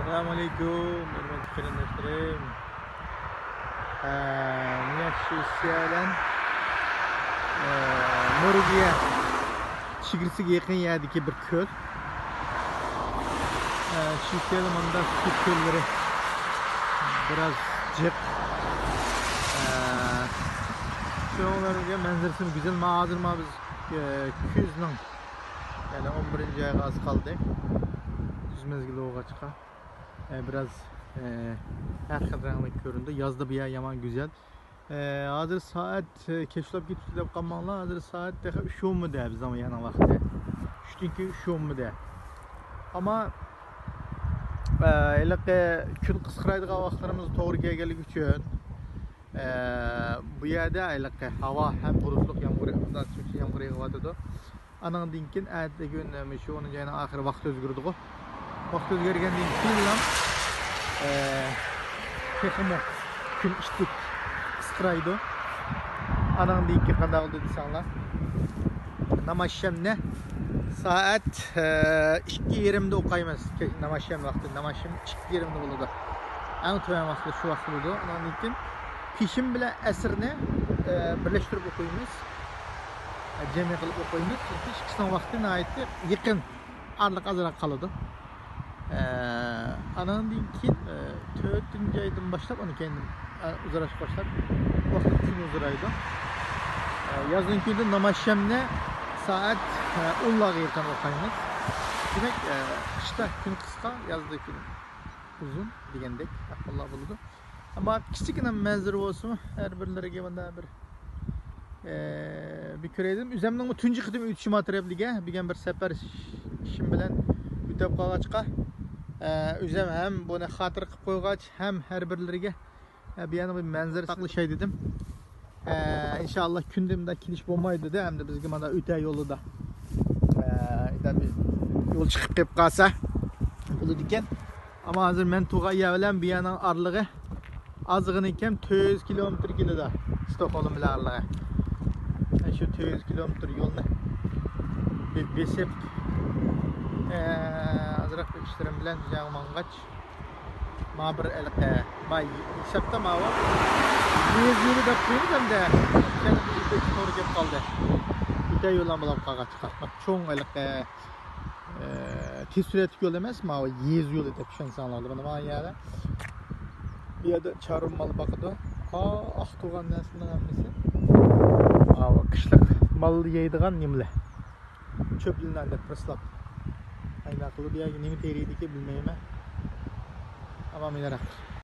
Assalamualaikum warahmatullahi wabarakatuh. Murgiya chigirsiga yaqin yerdagi bir ko'l. Shu ko'lmanda su ko'llari biraz jiq. Şo'larga manzarasi güzel. Hozir biz kuzning yani 11. ayga az qoldik. Kuz mezgili o'g'achqa. Biraz her rengli göründü. Yazda bir yer yaman güzel. Hazır saat keşlap gittik deb qalmanglar. Hazır saat 3:10 de biz ama yana vaqtda. 3:02 3:10 de. Ama kun qisqaraydigan vaqtlarimiz to'g'ri kelganligi uchun bu yerda havo ham bulutliq yomg'ir yog'adi. Anandan keyin ertaga kun shu onun yana oxir vaqt o'zgardi. Vaqt o'zgargandan keyin texmo kun ishlik qisqaraydi. Anandan keyin qanday bo'ldi desanglar, namoyishni saat 2:20 o'qiymiz. Namoyish vaqti 2:20 bo'ladi. Eng to'g'ri vaqti shu vaqt bo'ladi. Andan keyin pishim bilan asrni birlashtirib o'qiymiz. Cemi qilib o'qiymiz. Chunki ikkisining vaqti nihoyatda yaqin, aniq azroq qoladi. Andan keyin 4-oydan boshlab uni keyin uzarash boshlab vaqt kun uzaraydi. Yazın kunda namoyishni saat 10'larga yaqin o'qiymiz. Demak, qishda kun qisqa, yozda kun uzun degandek ahvollar bo'ladi. Ama kichikina manzara bo'lsin, har birlariga mana bir ko'raydim. O'zimning tunji qidim o'tishim atrofliga degan bir safar ishim bilan o'tib qolgachqa, o'zim ham buni xotir qilib qo'ygach, ham har birlariga bir yana bir manzara saqlashay dedim. İnşallah kundimda kelish bo'lmaydi de, hamda bizga mana o'ta yo'lida bir yo'l chiqib kelib qolsa bo'ladi ekan. Ama hozir men Tug'aya bilan bu yana arlig'i azg'ini ekan 400 kilometr keladi. Stockholm bilan arlig'i. Şu 400 kilometr yo'lni besib azroq ishlarim bilan jag'mang'ach ma bir may hisobda ma var. 100 yo'li deb qo'yib hamda yana to'g'ri kelib qoldi. Bitta yo'ldan bilan qolgach chiqib cho'ng tez suratli yo'l emas, ma 100 yo'li deb tushunsanlar. Mana yerda bu yerda charum mal boqadi. Aqto'g'an naslning hammasi qishliq mal yeydigan nimlar. Cho'plardan deb prislab. Aynan qilib nima teriydi ki bilmayman. Ama meni